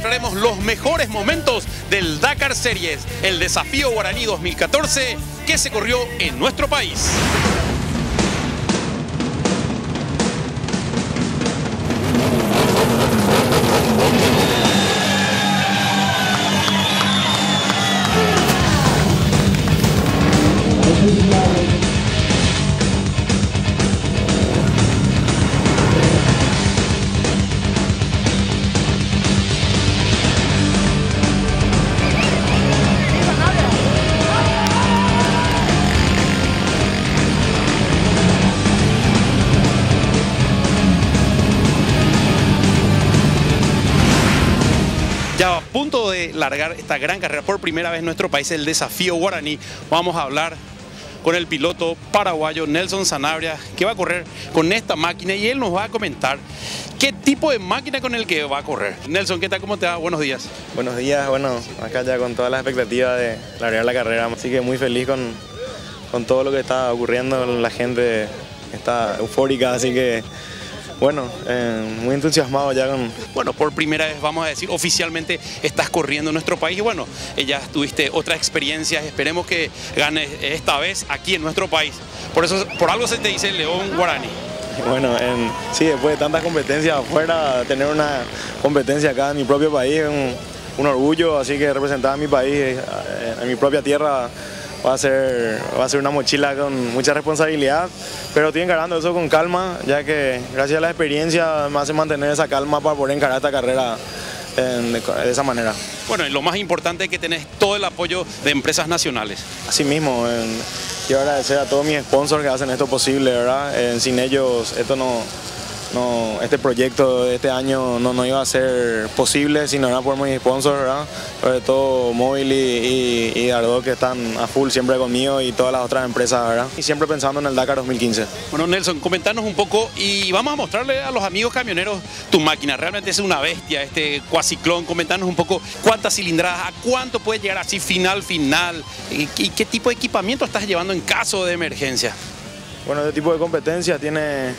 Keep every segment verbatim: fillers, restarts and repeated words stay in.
mostraremos los mejores momentos del Dakar Series, el Desafío Guaraní dos mil catorce que se corrió en nuestro país. Ya a punto de largar esta gran carrera por primera vez en nuestro país, el Desafío Guaraní, vamos a hablar con el piloto paraguayo Nelson Sanabria, que va a correr con esta máquina y él nos va a comentar qué tipo de máquina con el que va a correr. Nelson, ¿qué tal? ¿Cómo te va? Buenos días. Buenos días, bueno, acá ya con todas las expectativas de largar la carrera, así que muy feliz con, con todo lo que está ocurriendo, la gente está eufórica, así que bueno, eh, muy entusiasmado ya con... Bueno, por primera vez, vamos a decir, oficialmente estás corriendo en nuestro país y bueno, ya tuviste otras experiencias, esperemos que ganes esta vez aquí en nuestro país. Por eso, por algo se te dice León Guaraní. Bueno, en, sí, después de tantas competencias afuera, tener una competencia acá en mi propio país es un, un orgullo, así que representar a mi país, en mi propia tierra, va a ser, va a ser una mochila con mucha responsabilidad, pero estoy encarando eso con calma, ya que gracias a la experiencia me hace mantener esa calma para poder encarar esta carrera en, de, de esa manera. Bueno, y lo más importante es que tenés todo el apoyo de empresas nacionales. Así mismo, en, quiero agradecer a todos mis sponsors que hacen esto posible, ¿verdad? En, sin ellos esto no... No, este proyecto de este año no, no iba a ser posible si no era por mis sponsors, ¿verdad? Sobre todo Móvil y, y, y Dardo, que están a full siempre conmigo, y todas las otras empresas, ¿verdad? Y siempre pensando en el Dakar dos mil quince. Bueno, Nelson, comentanos un poco y vamos a mostrarle a los amigos camioneros tu máquina. Realmente es una bestia este cuaciclón. Comentanos un poco cuántas cilindradas, a cuánto puede llegar así final, final, y, y qué tipo de equipamiento estás llevando en caso de emergencia. Bueno, este tipo de competencia tiene...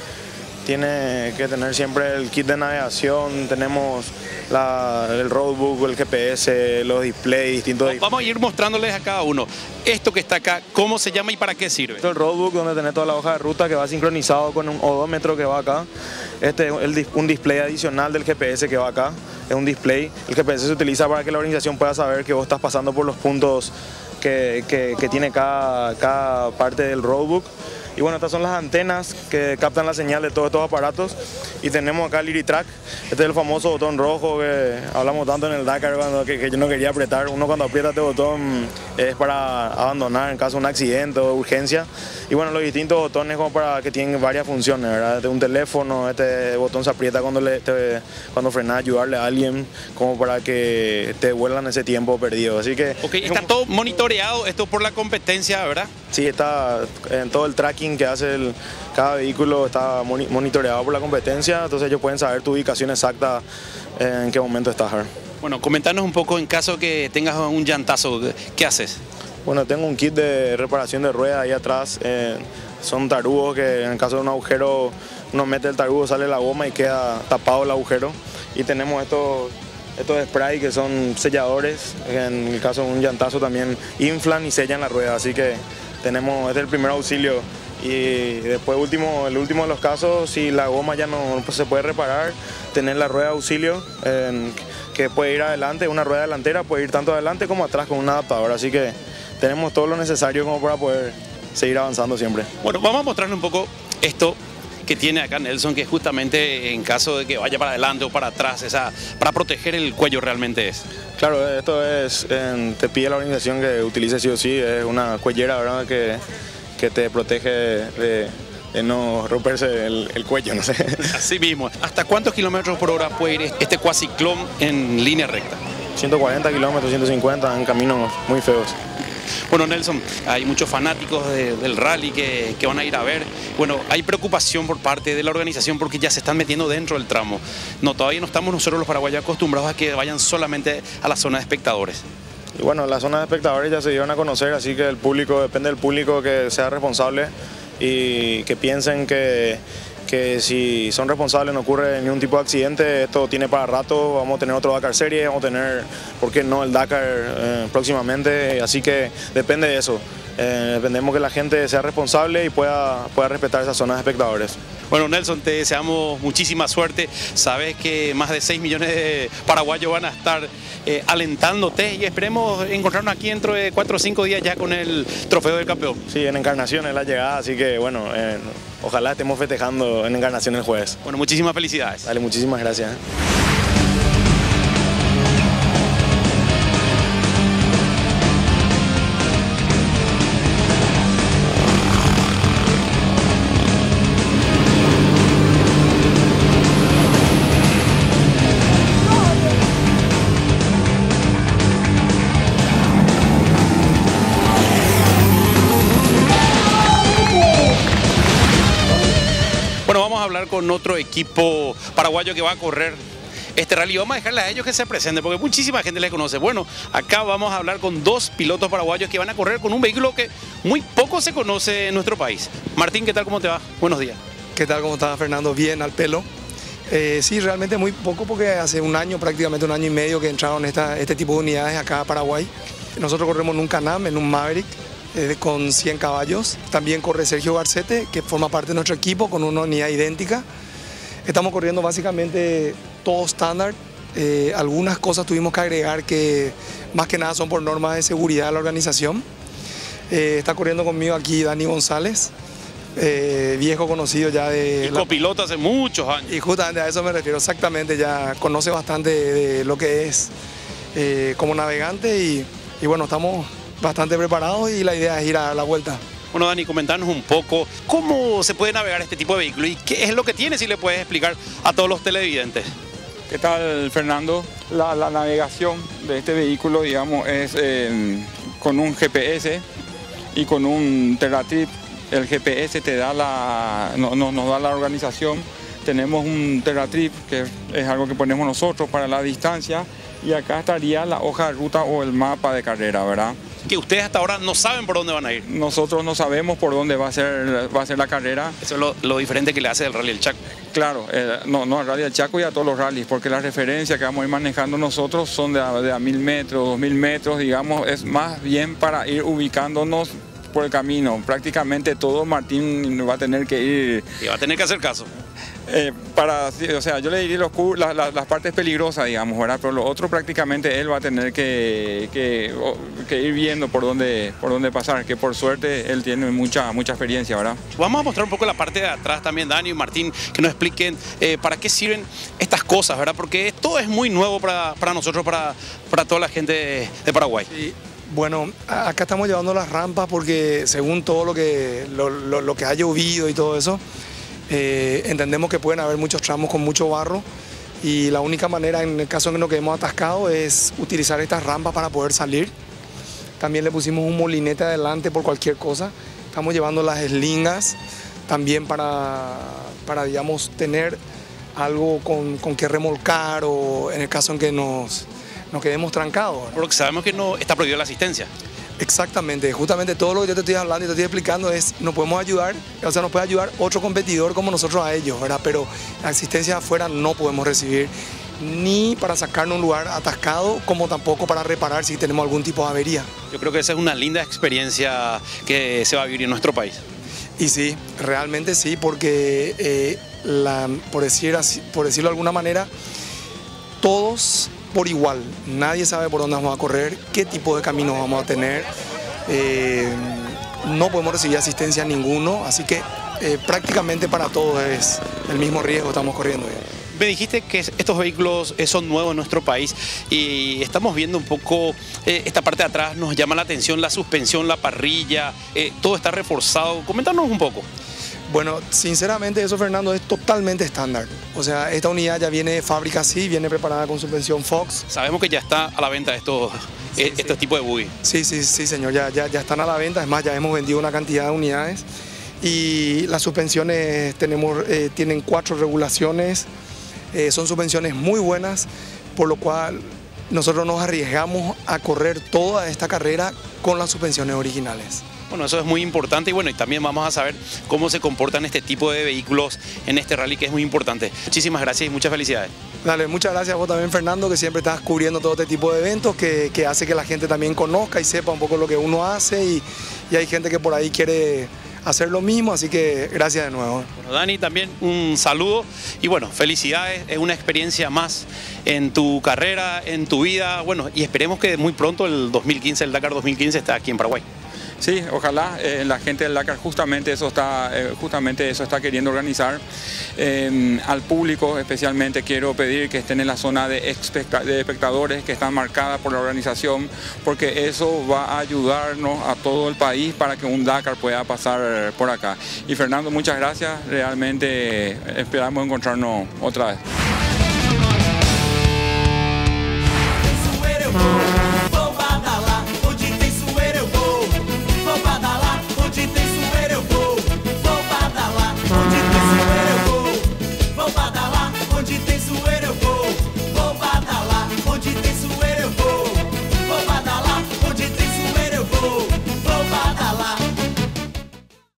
Tiene que tener siempre el kit de navegación, tenemos la, el roadbook, el G P S, los displays, distintos... Vamos a ir mostrándoles a cada uno. Esto que está acá, ¿cómo se llama y para qué sirve? Esto es el roadbook, donde tenés toda la hoja de ruta que va sincronizado con un odómetro que va acá. Este es el, un display adicional del G P S que va acá, es un display. El G P S se utiliza para que la organización pueda saber que vos estás pasando por los puntos que, que, que tiene cada, cada parte del roadbook. Y bueno, estas son las antenas que captan la señal de todos estos aparatos. Y tenemos acá el IRITRAC, este es el famoso botón rojo que hablamos tanto en el Dakar, cuando, que, que yo no quería apretar. Uno cuando aprieta este botón es para abandonar en caso de un accidente o urgencia. Y bueno, los distintos botones como para que tienen varias funciones, ¿verdad? Este, un teléfono, este botón se aprieta cuando, le, te, cuando frenas, ayudarle a alguien, como para que te devuelvan ese tiempo perdido. Así que... Ok, está todo monitoreado esto por la competencia, ¿verdad? Sí, está en todo el tracking que hace el, cada vehículo, está monitoreado por la competencia, entonces ellos pueden saber tu ubicación exacta, en qué momento estás. Bueno, comentanos un poco en caso que tengas un llantazo, ¿qué haces? Bueno, tengo un kit de reparación de ruedas ahí atrás, eh, son tarugos que en el caso de un agujero uno mete el tarugo, sale la goma y queda tapado el agujero, y tenemos estos... Estos spray que son selladores, en el caso de un llantazo también inflan y sellan la rueda, así que tenemos, este es el primer auxilio. Y después último, el último de los casos, si la goma ya no pues, se puede reparar, tener la rueda de auxilio eh, que puede ir adelante, una rueda delantera puede ir tanto adelante como atrás con un adaptador, así que tenemos todo lo necesario como para poder seguir avanzando siempre. Bueno, vamos a mostrarle un poco esto que tiene acá Nelson, que justamente en caso de que vaya para adelante o para atrás, esa, para proteger el cuello realmente es. Claro, esto es, eh, te pide la organización que utilice sí o sí, es una cuellera, ¿verdad? Que, que te protege de, de no romperse el, el cuello, no sé. Así mismo. ¿Hasta cuántos kilómetros por hora puede ir este cuaciclón en línea recta? ciento cuarenta kilómetros, ciento cincuenta en caminos muy feos. Bueno, Nelson, hay muchos fanáticos de, del rally que, que van a ir a ver. Bueno, hay preocupación por parte de la organización porque ya se están metiendo dentro del tramo. No, todavía no estamos nosotros los paraguayos acostumbrados a que vayan solamente a la zona de espectadores. Y bueno, las zonas de espectadores ya se dieron a conocer, así que el público, depende del público que sea responsable y que piensen que, que si son responsables no ocurre ningún tipo de accidente, esto tiene para rato, vamos a tener otro Dakar Series, vamos a tener, ¿por qué no, el Dakar eh, próximamente? Así que depende de eso. Eh, dependemos que la gente sea responsable y pueda, pueda respetar esas zonas de espectadores. Bueno, Nelson, te deseamos muchísima suerte. Sabes que más de seis millones de paraguayos van a estar eh, alentándote y esperemos encontrarnos aquí dentro de cuatro o cinco días ya con el trofeo del campeón. Sí, en Encarnación es la llegada, así que bueno, eh, ojalá estemos festejando en Encarnación el jueves. Bueno, muchísimas felicidades. Dale, muchísimas gracias. Bueno, vamos a hablar con otro equipo paraguayo que va a correr este rally. Vamos a dejarles a ellos que se presenten porque muchísima gente les conoce. Bueno, acá vamos a hablar con dos pilotos paraguayos que van a correr con un vehículo que muy poco se conoce en nuestro país. Martín, ¿qué tal? ¿Cómo te va? Buenos días. ¿Qué tal? ¿Cómo estás, Fernando? Bien, al pelo. Eh, sí, realmente muy poco porque hace un año, prácticamente un año y medio que entraron esta, este tipo de unidades acá a Paraguay. Nosotros corremos en un Can-Am, en un Maverick, eh, con cien caballos. También corre Sergio Garcete, que forma parte de nuestro equipo con una unidad idéntica. Estamos corriendo básicamente todo estándar. Eh, algunas cosas tuvimos que agregar que más que nada son por normas de seguridad de la organización. Eh, está corriendo conmigo aquí Dani González, eh, viejo conocido ya de... Y copiloto hace muchos años. Y justamente a eso me refiero, exactamente, ya conoce bastante de, de lo que es eh, como navegante y, y bueno, estamos bastante preparados y la idea es ir a dar la vuelta. Bueno, Dani, comentarnos un poco cómo se puede navegar este tipo de vehículo y qué es lo que tiene, si le puedes explicar a todos los televidentes. ¿Qué tal, Fernando? La, la navegación de este vehículo, digamos, es eh, con un G P S y con un TerraTrip. El G P S te da la, no, no, nos da la organización. Tenemos un TerraTrip, que es algo que ponemos nosotros para la distancia, y acá estaría la hoja de ruta o el mapa de carrera, ¿verdad? Que ustedes hasta ahora no saben por dónde van a ir. Nosotros no sabemos por dónde va a ser, va a ser la carrera. Eso es lo, lo diferente que le hace el Rally del Chaco. Claro, eh, no, no al Rally del Chaco y a todos los rallies, porque las referencias que vamos a ir manejando nosotros son de a, de a mil metros, dos mil metros, digamos, es más bien para ir ubicándonos por el camino. Prácticamente todo Martín va a tener que ir... Y va a tener que hacer caso. Eh, para, o sea, yo le diría los, las, las, las partes peligrosas, digamos, ¿verdad? Pero lo otro prácticamente él va a tener que, que, que ir viendo por dónde, por dónde pasar, que por suerte él tiene mucha, mucha experiencia, ¿verdad? Vamos a mostrar un poco la parte de atrás también, Dani y Martín, que nos expliquen eh, para qué sirven estas cosas, ¿verdad? Porque todo es muy nuevo para, para nosotros, para, para toda la gente de, de Paraguay. Sí. Bueno, acá estamos llevando las rampas porque según todo lo que, lo, lo, lo que ha llovido y todo eso, eh, entendemos que pueden haber muchos tramos con mucho barro y la única manera en el caso en que nos quedemos atascados es utilizar estas rampas para poder salir. También le pusimos un molinete adelante por cualquier cosa. Estamos llevando las eslingas también para, para digamos, tener algo con, con que remolcar o en el caso en que nos... nos quedemos trancados. Porque sabemos que no está prohibida la asistencia. Exactamente, justamente todo lo que yo te estoy hablando y te estoy explicando es, nos podemos ayudar, o sea, nos puede ayudar otro competidor como nosotros a ellos, ¿verdad? Pero la asistencia afuera no podemos recibir, ni para sacarnos un lugar atascado, como tampoco para reparar si tenemos algún tipo de avería. Yo creo que esa es una linda experiencia que se va a vivir en nuestro país. Y sí, realmente sí, porque, eh, la, por, decir así, por decirlo de alguna manera, todos... por igual, nadie sabe por dónde vamos a correr, qué tipo de caminos vamos a tener, eh, no podemos recibir asistencia a ninguno, así que eh, prácticamente para todos es el mismo riesgo que estamos corriendo. Me dijiste que estos vehículos son nuevos en nuestro país y estamos viendo un poco eh, esta parte de atrás, nos llama la atención la suspensión, la parrilla, eh, todo está reforzado, coméntanos un poco. Bueno, sinceramente eso, Fernando, es totalmente estándar. O sea, esta unidad ya viene de fábrica así, viene preparada con suspensión Fox. Sabemos que ya está a la venta estos, sí, eh, sí. estos tipos de buggy. Sí, sí, sí, señor, ya, ya, ya están a la venta. Es más, ya hemos vendido una cantidad de unidades. Y las suspensiones tenemos, eh, tienen cuatro regulaciones. Eh, son suspensiones muy buenas, por lo cual nosotros nos arriesgamos a correr toda esta carrera con las suspensiones originales. Bueno, eso es muy importante y bueno, y también vamos a saber cómo se comportan este tipo de vehículos en este rally, que es muy importante. Muchísimas gracias y muchas felicidades. Dale, muchas gracias a vos también, Fernando, que siempre estás cubriendo todo este tipo de eventos, que, que hace que la gente también conozca y sepa un poco lo que uno hace, y, y hay gente que por ahí quiere hacer lo mismo, así que gracias de nuevo. Bueno, Dani, también un saludo y bueno, felicidades, es una experiencia más en tu carrera, en tu vida, bueno, y esperemos que muy pronto el dos mil quince, el Dakar dos mil quince está aquí en Paraguay. Sí, ojalá eh, la gente del Dakar justamente eso está, eh, justamente eso está queriendo organizar. Eh, al público especialmente quiero pedir que estén en la zona de, de espectadores que están marcadas por la organización, porque eso va a ayudarnos a todo el país para que un Dakar pueda pasar por acá. Y Fernando, muchas gracias, realmente esperamos encontrarnos otra vez.